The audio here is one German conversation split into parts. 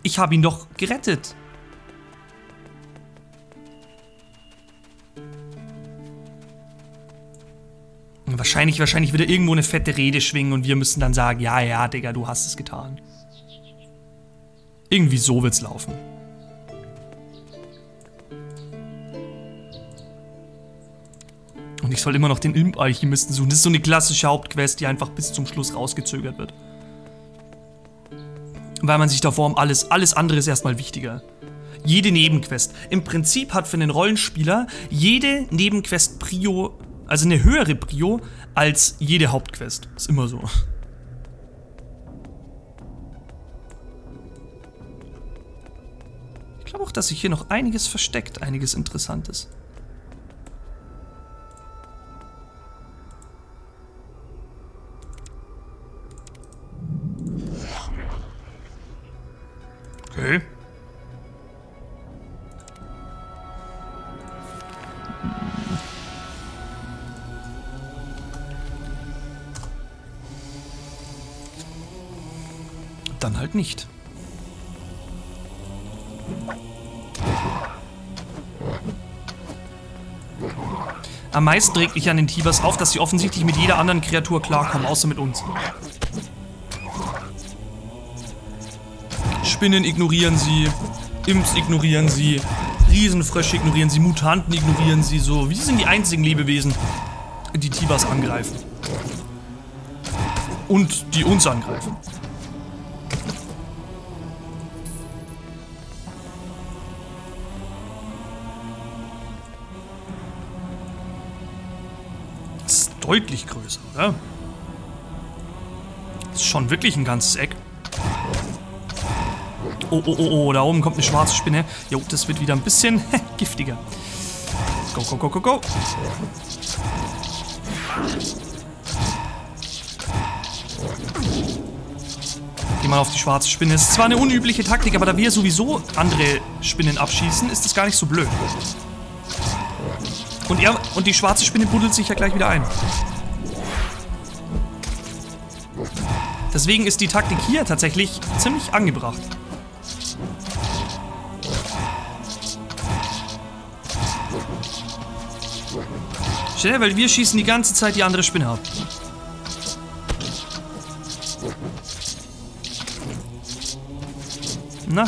Ich habe ihn doch gerettet. Wahrscheinlich wird er irgendwo eine fette Rede schwingen und wir müssen dann sagen, ja, ja, Digga, du hast es getan. Irgendwie so wird's laufen. Und ich soll immer noch den Imp-Alchemisten suchen. Das ist so eine klassische Hauptquest, die einfach bis zum Schluss rausgezögert wird. Weil man sich davor um alles andere ist erstmal wichtiger. Jede Nebenquest. Im Prinzip hat für einen Rollenspieler jede Nebenquest Prio, also eine höhere Prio als jede Hauptquest. Ist immer so. Ich glaube auch, dass sich hier noch einiges versteckt, einiges Interessantes. Okay. Dann halt nicht. Am meisten regt mich an den Tibers auf, dass sie offensichtlich mit jeder anderen Kreatur klarkommen, außer mit uns. Spinnen ignorieren sie, Imps ignorieren sie, Riesenfrösche ignorieren sie, Mutanten ignorieren sie, so. Wie sind die einzigen Lebewesen, die Tibers angreifen. Und die uns angreifen. Das ist deutlich größer, oder? Das ist schon wirklich ein ganzes Eck. Oh, oh, oh, oh, da oben kommt eine schwarze Spinne. Jo, das wird wieder ein bisschen giftiger. Go, go, go, go, go. Geh mal auf die schwarze Spinne. Es ist zwar eine unübliche Taktik, aber da wir sowieso andere Spinnen abschießen, ist das gar nicht so blöd. Und die schwarze Spinne buddelt sich ja gleich wieder ein. Deswegen ist die Taktik hier tatsächlich ziemlich angebracht. Schnell, weil wir schießen die ganze Zeit die andere Spinne ab. Na?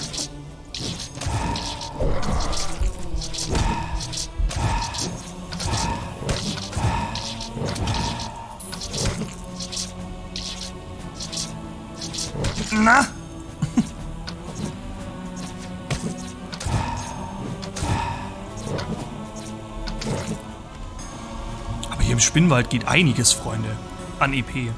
Na? Aber hier im Spinnwald geht einiges, Freunde, an EP.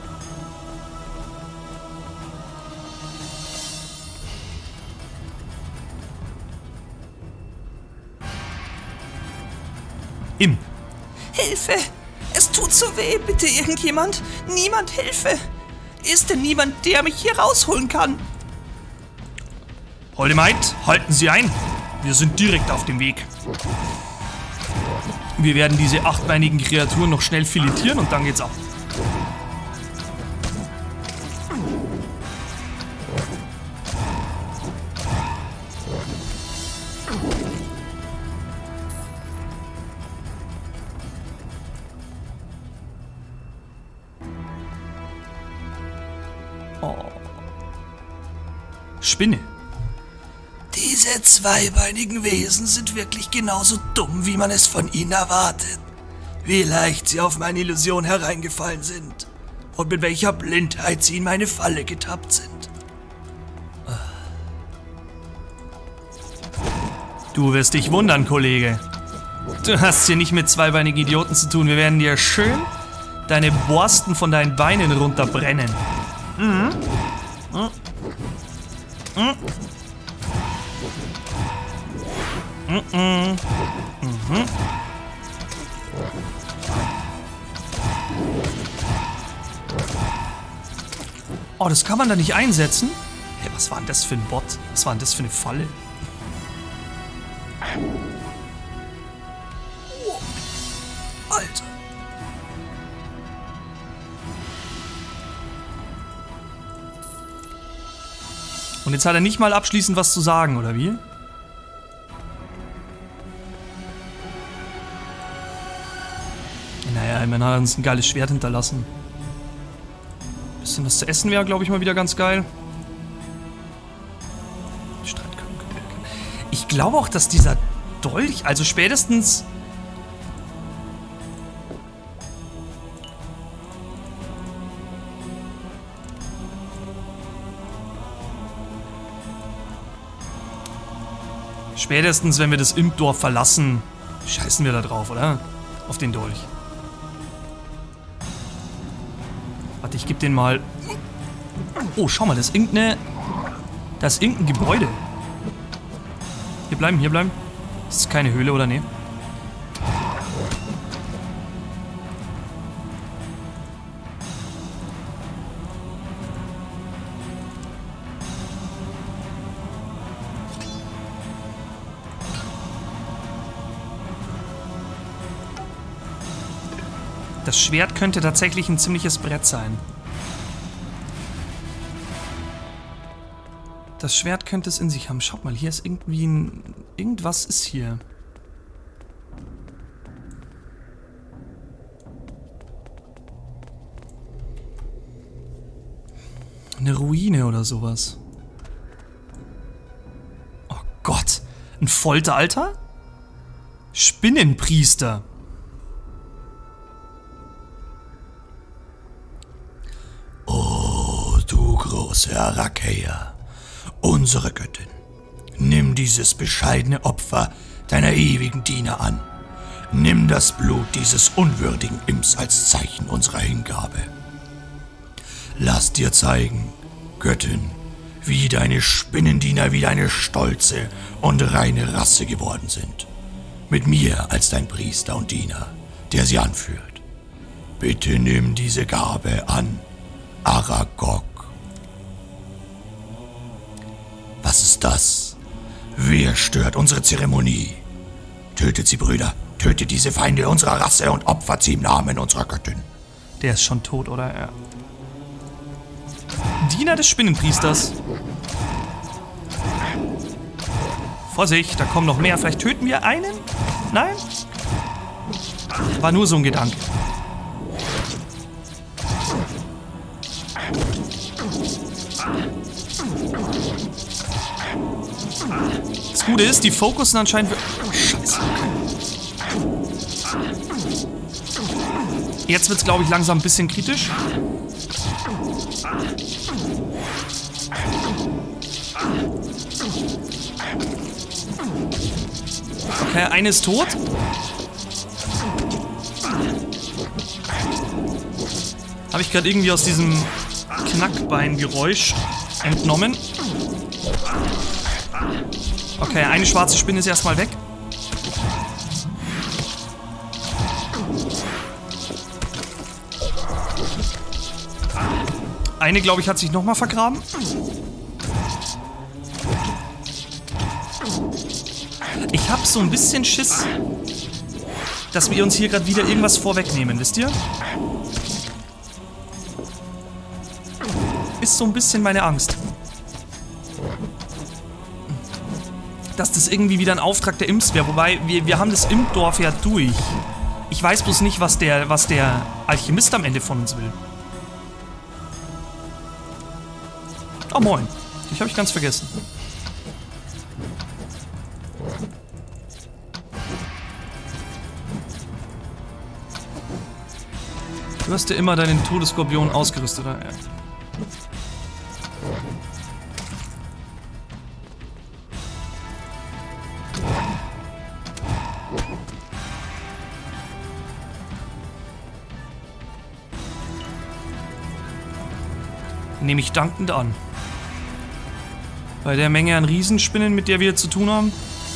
Imp. Hilfe! Es tut so weh, bitte irgendjemand. Niemand Hilfe! Ist denn niemand, der mich hier rausholen kann? Holde Maid, halten Sie ein. Wir sind direkt auf dem Weg. Wir werden diese achtbeinigen Kreaturen noch schnell filetieren und dann geht's ab. Oh. Spinne. Diese zweibeinigen Wesen sind wirklich genauso dumm, wie man es von ihnen erwartet. Wie leicht sie auf meine Illusion hereingefallen sind. Und mit welcher Blindheit sie in meine Falle getappt sind. Du wirst dich wundern, Kollege. Du hast hier nicht mit zweibeinigen Idioten zu tun. Wir werden dir schön deine Borsten von deinen Beinen runterbrennen. Mhm. Mhm. Mhm. Mhm. Mhm. Oh, das kann man da nicht einsetzen? Hey, was war denn das für ein Bot? Was war denn das für eine Falle? Oh, Alter. Und jetzt hat er nicht mal abschließend was zu sagen, oder wie? Naja, immerhin hat er uns ein geiles Schwert hinterlassen. Bisschen was zu essen wäre, glaube ich, mal wieder ganz geil. Ich glaube auch, dass dieser Dolch, also spätestens... Spätestens, wenn wir das Impdorf verlassen, scheißen wir da drauf, oder? Auf den Dolch. Warte, ich gebe den mal... Oh, schau mal, das ist irgendeine... Das ist irgendein Gebäude. Hier bleiben, hier bleiben. Das ist keine Höhle, oder nee? Das Schwert könnte tatsächlich ein ziemliches Brett sein. Das Schwert könnte es in sich haben. Schaut mal, hier ist irgendwie ein... Irgendwas ist hier. Eine Ruine oder sowas. Oh Gott. Ein Folteraltar? Spinnenpriester. Oh, du große Arachea. Unsere Göttin, nimm dieses bescheidene Opfer deiner ewigen Diener an. Nimm das Blut dieses unwürdigen Imps als Zeichen unserer Hingabe. Lass dir zeigen, Göttin, wie deine Spinnendiener wieder eine stolze und reine Rasse geworden sind. Mit mir als dein Priester und Diener, der sie anführt. Bitte nimm diese Gabe an, Aragog. Was ist das? Wer stört unsere Zeremonie? Tötet sie, Brüder. Tötet diese Feinde unserer Rasse und opfert sie im Namen unserer Göttin. Der ist schon tot, oder? Ja. Diener des Spinnenpriesters. Vorsicht, da kommen noch mehr. Vielleicht töten wir einen? Nein? War nur so ein Gedanke. Das Gute ist, die fokussen anscheinend... Oh, Scheiße. Jetzt wird es, glaube ich, langsam ein bisschen kritisch. Okay, eine ist tot. Habe ich gerade irgendwie aus diesem Knackbeingeräusch entnommen. Okay, eine schwarze Spinne ist erstmal weg. Eine, glaube ich, hat sich nochmal vergraben. Ich habe so ein bisschen Schiss, dass wir uns hier gerade wieder irgendwas vorwegnehmen, wisst ihr? Ist so ein bisschen meine Angst. Dass das irgendwie wieder ein Auftrag der Imps wäre. Wobei, wir haben das Impdorf ja durch. Ich weiß bloß nicht, was der Alchemist am Ende von uns will. Oh, moin. Dich habe ich ganz vergessen. Du hast ja immer deinen Todesskorpion ausgerüstet, oder? Ja. Nehme ich dankend an. Bei der Menge an Riesenspinnen, mit der wir zu tun haben.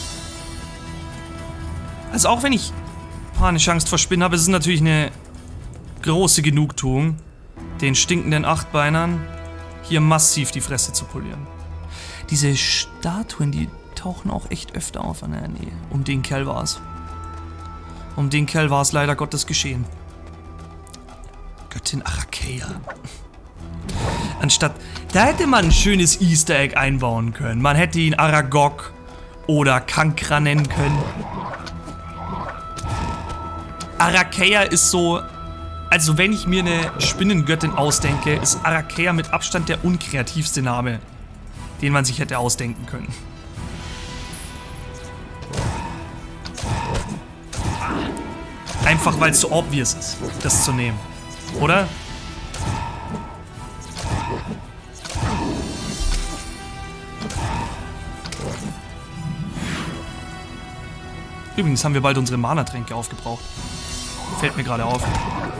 Also auch wenn ich panische Angst vor Spinnen habe, ist es natürlich eine große Genugtuung, den stinkenden Achtbeinern hier massiv die Fresse zu polieren. Diese Statuen, die tauchen auch echt öfter auf. Nee, um den Kerl war es. Um den Kerl war es leider Gottes geschehen. Göttin Arachea. Anstatt... Da hätte man ein schönes Easter Egg einbauen können. Man hätte ihn Aragog oder Kankra nennen können. Archaea ist so... Also wenn ich mir eine Spinnengöttin ausdenke, ist Archaea mit Abstand der unkreativste Name, den man sich hätte ausdenken können. Einfach weil es so obvious ist, das zu nehmen. Oder? Übrigens haben wir bald unsere Mana-Tränke aufgebraucht. Fällt mir gerade auf.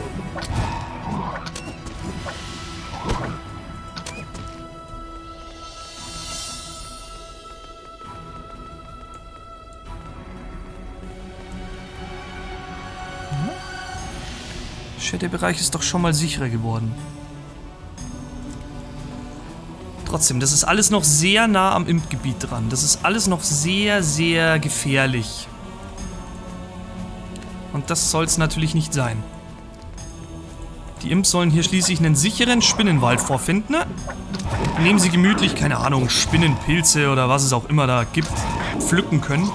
Der Bereich ist doch schon mal sicherer geworden. Trotzdem, das ist alles noch sehr nah am Imp-Gebiet dran. Das ist alles noch sehr, sehr gefährlich. Und das soll es natürlich nicht sein. Die Imps sollen hier schließlich einen sicheren Spinnenwald vorfinden. Nehmen sie gemütlich, keine Ahnung, Spinnenpilze oder was es auch immer da gibt, pflücken können.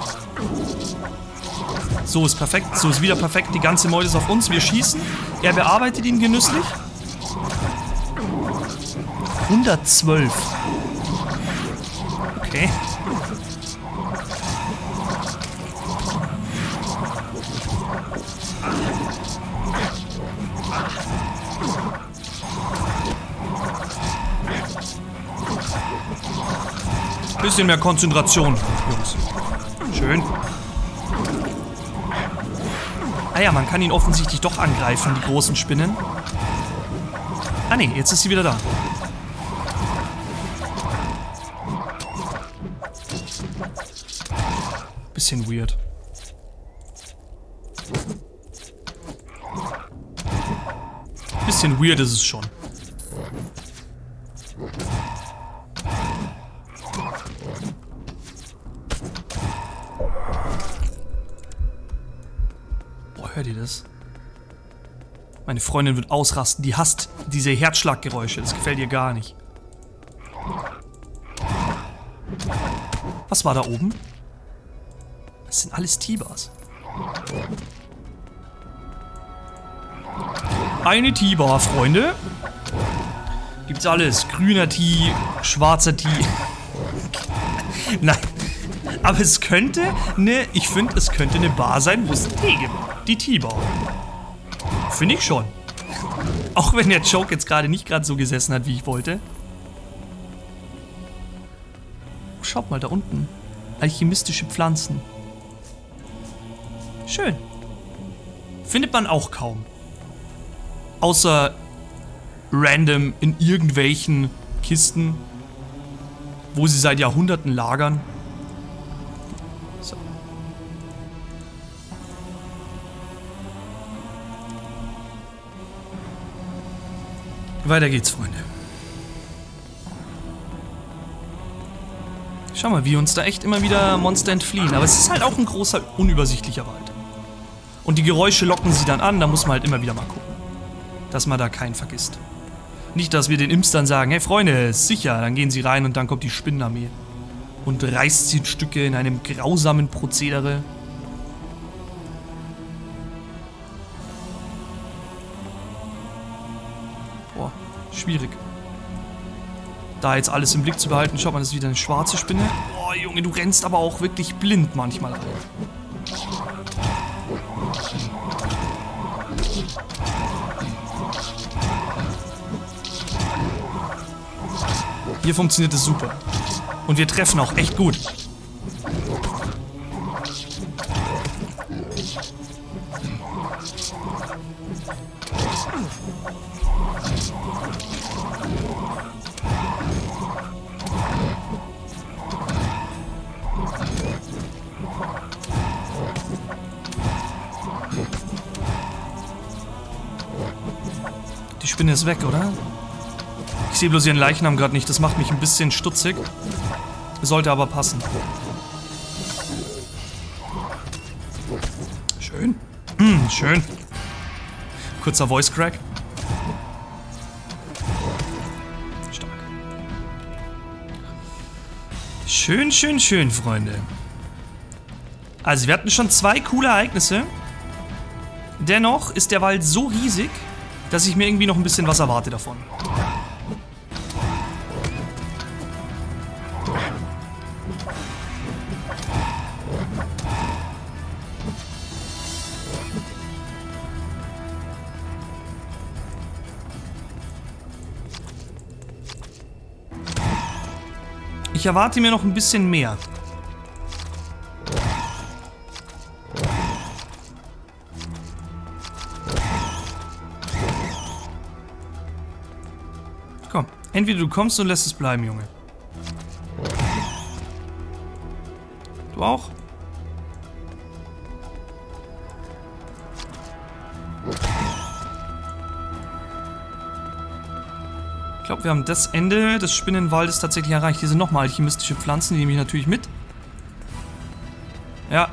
So ist perfekt, so ist wieder perfekt. Die ganze Meute ist auf uns, wir schießen. Er bearbeitet ihn genüsslich. 112. Okay. Bisschen mehr Konzentration, Jungs. Schön. Ah ja, man kann ihn offensichtlich doch angreifen, die großen Spinnen. Ah ne, jetzt ist sie wieder da. Bisschen weird. Bisschen weird ist es schon. Hört ihr das? Meine Freundin wird ausrasten. Die hasst diese Herzschlaggeräusche. Das gefällt ihr gar nicht. Was war da oben? Das sind alles Tibas. Eine Tiba, Freunde. Gibt's alles. Grüner Tee, schwarzer Tee. Nein. Aber es könnte ich finde, es könnte eine Bar sein, wo es einen Tee gibt. Die Tiba. Finde ich schon. Auch wenn der Joke jetzt gerade nicht so gesessen hat, wie ich wollte. Oh, schaut mal da unten. Alchemistische Pflanzen. Schön. Findet man auch kaum. Außer random in irgendwelchen Kisten, wo sie seit Jahrhunderten lagern. So. Weiter geht's, Freunde. Schau mal, wie uns da echt immer wieder Monster entfliehen. Aber es ist halt auch ein großer, unübersichtlicher Wald. Und die Geräusche locken sie dann an, da muss man halt immer wieder mal gucken. Dass man da keinen vergisst. Nicht, dass wir den Imps dann sagen, hey Freunde, ist sicher, dann gehen sie rein und dann kommt die Spinnenarmee. Und reißt sie in Stücke in einem grausamen Prozedere. Boah, schwierig. Da jetzt alles im Blick zu behalten, schaut mal, das ist wieder eine schwarze Spinne. Boah, Junge, du rennst aber auch wirklich blind manchmal rein. Hier funktioniert es super. Und wir treffen auch echt gut. Die Spinne ist weg, oder? Ich sehe bloß ihren Leichnam gerade nicht. Das macht mich ein bisschen stutzig. Sollte aber passen. Schön. Schön. Kurzer Voice Crack. Stark. Schön, schön, schön, Freunde. Also, wir hatten schon 2 coole Ereignisse. Dennoch ist der Wald so riesig, dass ich mir irgendwie noch ein bisschen was erwarte davon. Ich erwarte mir noch ein bisschen mehr. Komm, entweder du kommst und lässt es bleiben, Junge. Du auch? Ich glaube, wir haben das Ende des Spinnenwaldes tatsächlich erreicht. Hier sind nochmal alchemistische Pflanzen, die nehme ich natürlich mit. Ja.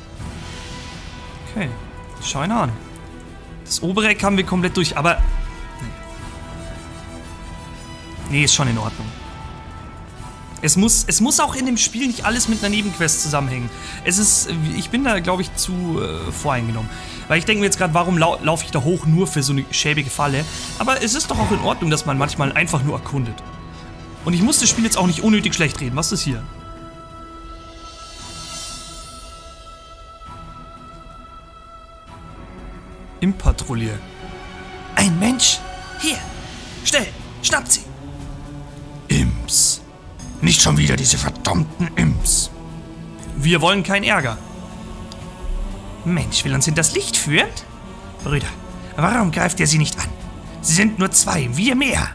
Okay. Schau ihn an. Das obere Eck haben wir komplett durch, aber... Nee, ist schon in Ordnung. Es muss auch in dem Spiel nicht alles mit einer Nebenquest zusammenhängen. Ich bin da, glaube ich, zu voreingenommen. Weil ich denke mir jetzt gerade, warum laufe ich da hoch nur für so eine schäbige Falle? Aber es ist doch auch in Ordnung, dass man manchmal einfach nur erkundet. Und ich muss das Spiel jetzt auch nicht unnötig schlecht reden. Was ist hier? Imppatrouille. Ein Mensch? Hier, schnell, schnappt sie. Imps. Nicht schon wieder diese verdammten Imps. Wir wollen keinen Ärger. Mensch, will uns in das Licht führen? Brüder, warum greift ihr sie nicht an? Sie sind nur 2, wir mehr.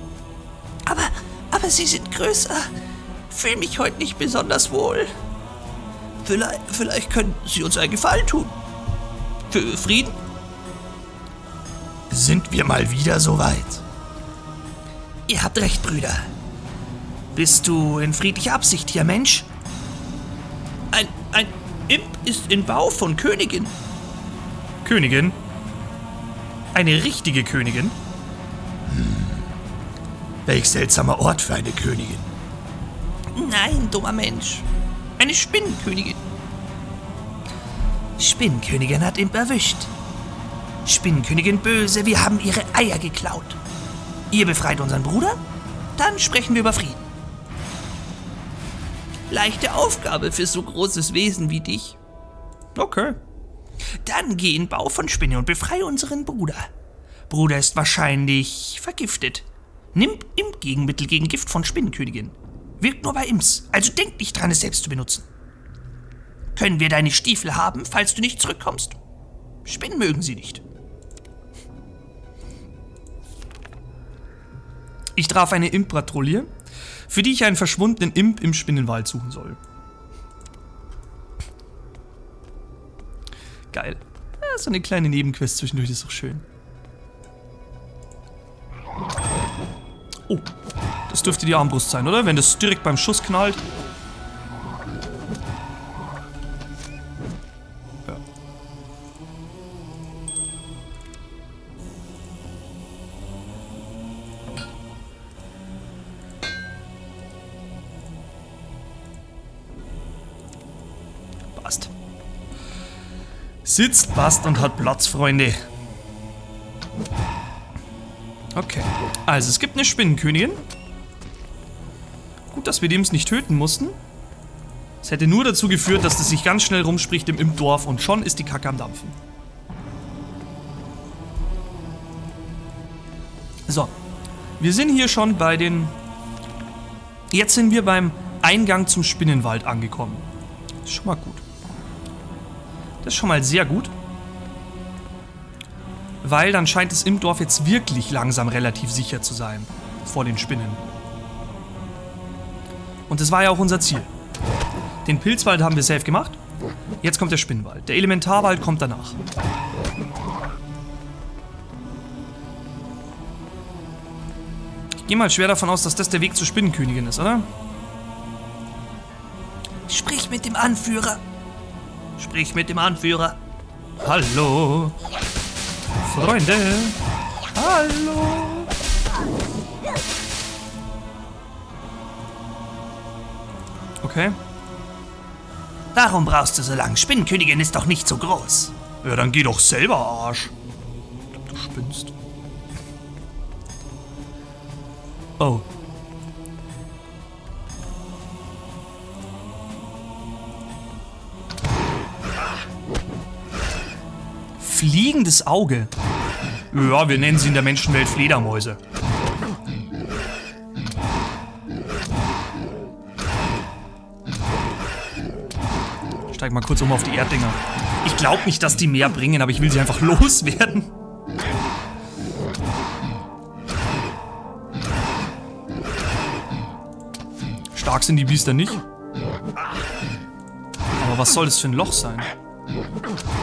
Aber sie sind größer. Fühle mich heute nicht besonders wohl. Vielleicht können sie uns einen Gefallen tun. Für Frieden? Sind wir mal wieder so weit? Ihr habt recht, Brüder. Bist du in friedlicher Absicht hier, Mensch? Ein Imp ist in Bau von Königin. Königin? Eine richtige Königin? Welch seltsamer Ort für eine Königin. Nein, dummer Mensch. Eine Spinnenkönigin. Spinnenkönigin hat Imp erwischt. Spinnenkönigin böse, wir haben ihre Eier geklaut. Ihr befreit unseren Bruder? Dann sprechen wir über Frieden. Leichte Aufgabe für so großes Wesen wie dich. Okay. Dann geh in Bau von Spinne und befreie unseren Bruder. Bruder ist wahrscheinlich vergiftet. Nimm Imp-Gegenmittel gegen Gift von Spinnenkönigin. Wirkt nur bei Imps, also denk nicht dran, es selbst zu benutzen. Können wir deine Stiefel haben, falls du nicht zurückkommst? Spinnen mögen sie nicht. Ich traf eine Imp-Patrouille, für die ich einen verschwundenen Imp im Spinnenwald suchen soll. Geil. Ja, so eine kleine Nebenquest zwischendurch ist doch schön. Oh, das dürfte die Armbrust sein, oder? Wenn das direkt beim Schuss knallt. Ja. Passt. Sitzt, passt und hat Platz, Freunde. Okay, also es gibt eine Spinnenkönigin. Gut, dass wir die Imps nicht töten mussten. Es hätte nur dazu geführt, dass das sich ganz schnell rumspricht im Impfdorf und schon ist die Kacke am Dampfen. So, wir sind hier schon bei den... Jetzt sind wir beim Eingang zum Spinnenwald angekommen. Das ist schon mal gut. Das ist schon mal sehr gut. Weil dann scheint das Impfdorf jetzt wirklich langsam relativ sicher zu sein. Vor den Spinnen. Und das war ja auch unser Ziel. Den Pilzwald haben wir safe gemacht. Jetzt kommt der Spinnenwald. Der Elementarwald kommt danach. Ich gehe mal schwer davon aus, dass das der Weg zur Spinnenkönigin ist, oder? Sprich mit dem Anführer. Sprich mit dem Anführer. Hallo. Freunde. Hallo. Okay. Warum brauchst du so lang? Spinnenkönigin ist doch nicht so groß. Ja, dann geh doch selber, Arsch. Ich glaub, du spinnst. Oh. Fliegendes Auge. Ja, wir nennen sie in der Menschenwelt Fledermäuse. Steig mal kurz auf die Erddinger. Ich glaube nicht, dass die mehr bringen, aber ich will sie einfach loswerden. Stark sind die Biester nicht. Aber was soll das für ein Loch sein?